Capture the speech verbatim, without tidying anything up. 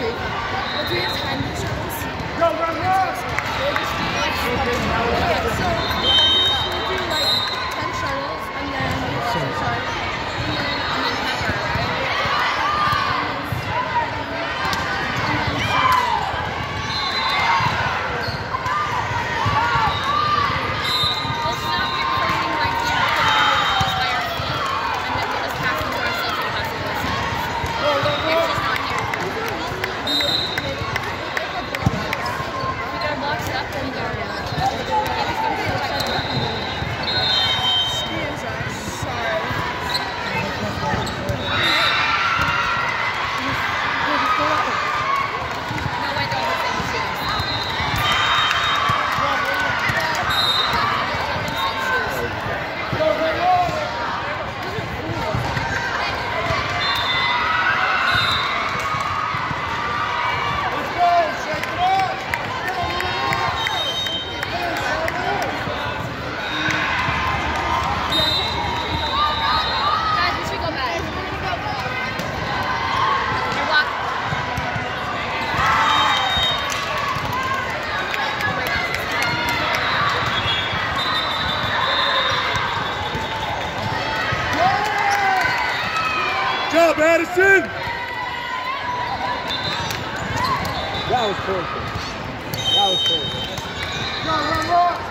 But do we have time to shuttles? Go, run, run! We'll just do like yeah, so we'll do like ten shuttles and then sorry. And then and then pepper, right? We'll stop recording right here because we're going to pause by our feet and then we'll just pass them to ourselves and pass it to ourselves. Go, go, go! It's just not here. We gotta box it up and we gotta excuse us, sorry. No, I don't think shoes. Go, go, go! Let's go! Shake it up! Guys, we should go back. Here, walk. Good job, Addison! That was perfect. That was perfect. Run, run, run!